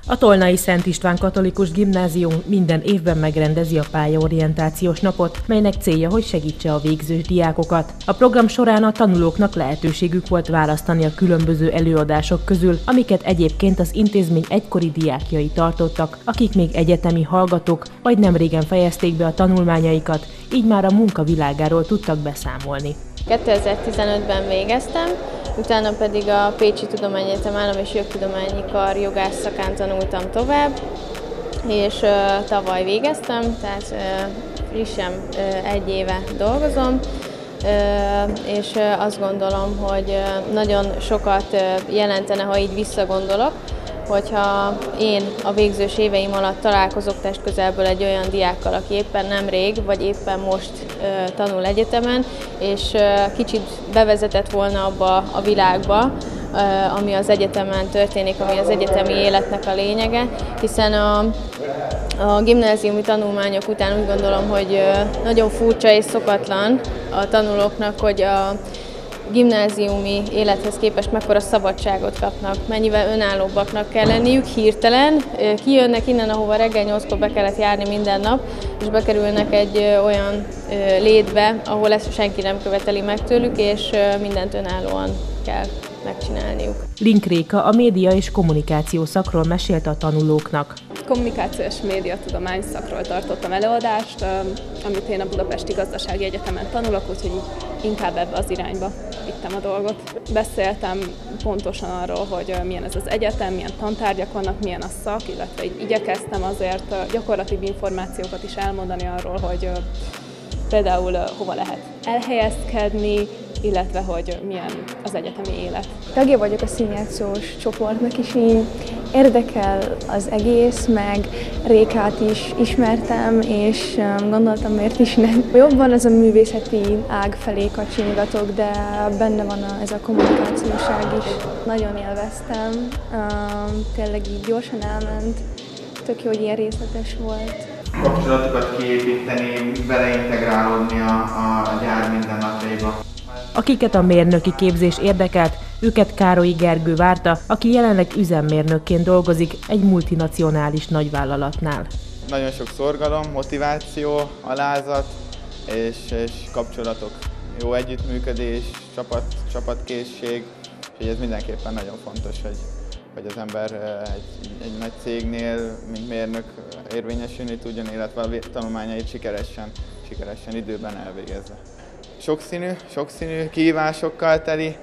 A Tolnai Szent István Katolikus Gimnázium minden évben megrendezi a pályaorientációs napot, melynek célja, hogy segítse a végzős diákokat. A program során a tanulóknak lehetőségük volt választani a különböző előadások közül, amiket egyébként az intézmény egykori diákjai tartottak, akik még egyetemi hallgatók, vagy nemrégen fejezték be a tanulmányaikat, így már a munka világáról tudtak beszámolni. 2015-ben végeztem, utána pedig a Pécsi Tudományegyetem Állam- és Jogtudományi Kar jogász szakán tanultam tovább, és tavaly végeztem, tehát frissen egy éve dolgozom, és azt gondolom, hogy nagyon sokat jelentene, ha így visszagondolok, hogyha én a végzős éveim alatt találkozok testközelből egy olyan diákkal, aki éppen nemrég, vagy éppen most tanul egyetemen, és kicsit bevezetett volna abba a világba, ami az egyetemen történik, ami az egyetemi életnek a lényege, hiszen a gimnáziumi tanulmányok után úgy gondolom, hogy nagyon furcsa és szokatlan a tanulóknak, hogy a gimnáziumi élethez képest mekkora szabadságot kapnak, mennyivel önállóbbaknak kell lenniük hirtelen. Kijönnek innen, ahova reggel 8-kor be kellett járni minden nap, és bekerülnek egy olyan létbe, ahol ezt senki nem követeli meg tőlük, és mindent önállóan kell megcsinálniuk. Link Réka a média és kommunikáció szakról mesélte a tanulóknak. Kommunikáció és médiatudomány szakról tartottam előadást, amit én a Budapesti Gazdasági Egyetemen tanulok, úgyhogy inkább ebbe az irányba vittem a dolgot. Beszéltem pontosan arról, hogy milyen ez az egyetem, milyen tantárgyak vannak, milyen a szak, illetve igyekeztem azért gyakorlati információkat is elmondani arról, hogy például hova lehet elhelyezkedni, illetve hogy milyen az egyetemi élet. Tagja vagyok a színjátszós csoportnak, és így érdekel az egész, meg Rékát is ismertem, és gondoltam, miért is nem. Jobban ez a művészeti ág felé kacsingatok, de benne van ez a kommunikációság is. Nagyon élveztem, tényleg így gyorsan elment, tök jó, hogy ilyen részletes volt. Kapcsolatokat kiépíteni, beleintegrálódni a gyár mindennapjaiba. Akiket a mérnöki képzés érdekelt, őket Károlyi Gergő várta, aki jelenleg üzemmérnökként dolgozik egy multinacionális nagyvállalatnál. Nagyon sok szorgalom, motiváció, alázat és kapcsolatok, jó együttműködés, csapatkészség, és ez mindenképpen nagyon fontos, hogy az ember egy nagy cégnél, mint mérnök érvényesülni tudjon, illetve a tanulmányait sikeresen időben elvégezze. Sokszínű kihívásokkal teli.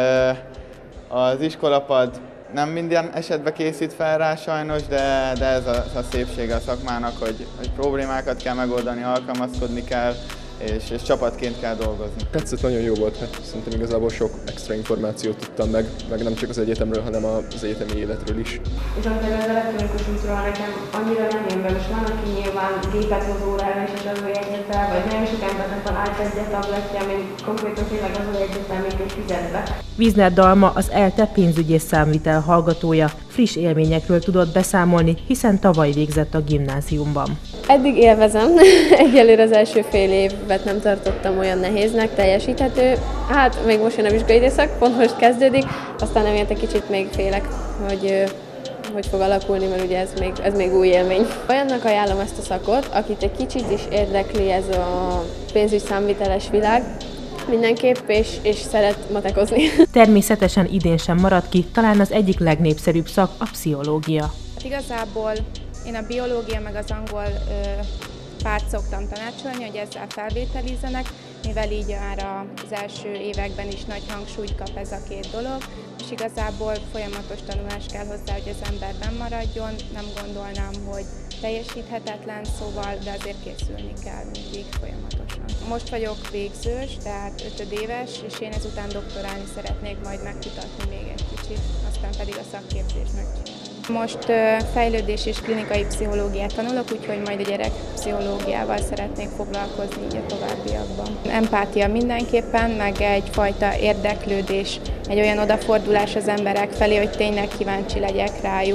Az iskolapad nem minden esetben készít fel rá sajnos, de ez a szépsége a szakmának, hogy problémákat kell megoldani, alkalmazkodni kell, és csapatként kell dolgozni. Tetszett, nagyon jó volt, mert szerintem igazából sok extra információt tudtam meg nem csak az egyetemről, hanem az egyetemi életről is. Viszont az elektronikus útról nekem annyira nem jön be, most van, aki nyilván gépet hoz órára és az azójegyzettel, vagy nem sok embernek van iPad-je, tabletje, még konkrétan tényleg azójegyzettel még egy fizetbe. Wiesner Dalma az ELTE pénzügy és számvitel hallgatója. Friss élményekről tudott beszámolni, hiszen tavaly végzett a gimnáziumban. Eddig élvezem, egyelőre az első fél évet nem tartottam olyan nehéznek, teljesíthető. Hát még most jön a vizsgai időszak, pont most kezdődik, aztán emiatt egy kicsit még félek, hogy fog alakulni, mert ugye ez még új élmény. Olyannak ajánlom ezt a szakot, akit egy kicsit is érdekli ez a pénzügy számviteles világ, mindenképp, és szeret matekozni. Természetesen idén sem maradt ki, talán az egyik legnépszerűbb szak a pszichológia. Hát igazából én a biológia meg az angol párt szoktam tanácsolni, hogy ezzel felvételizzenek, mivel így már az első években is nagy hangsúlyt kap ez a két dolog, és igazából folyamatos tanulás kell hozzá, hogy az ember nem maradjon, nem gondolnám, hogy teljesíthetetlen, szóval, de azért készülni kell mindig folyamatosan. Most vagyok végzős, tehát 5 éves, és én ezután doktorálni szeretnék majd megkutatni még egy kicsit, aztán pedig a szakképzést megcsinálni. Most fejlődés és klinikai pszichológiát tanulok, úgyhogy majd a gyerekpszichológiával szeretnék foglalkozni így a továbbiakban. Empátia mindenképpen, meg egyfajta érdeklődés, egy olyan odafordulás az emberek felé, hogy tényleg kíváncsi legyek rájuk,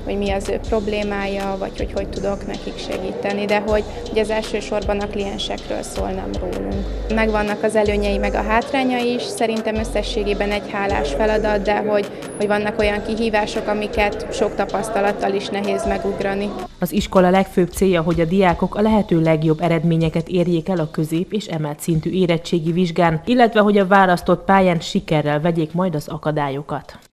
hogy mi az ő problémája, vagy hogy tudok nekik segíteni, de hogy ez elsősorban a kliensekről szól, nem rólunk. Megvannak az előnyei meg a hátrányai is, szerintem összességében egy hálás feladat, de hogy vannak olyan kihívások, amiket sok tapasztalattal is nehéz megugrani. Az iskola legfőbb célja, hogy a diákok a lehető legjobb eredményeket érjék el a közép- és emelt szintű érettségi vizsgán, illetve hogy a választott pályán sikerrel vegyék majd az akadályokat.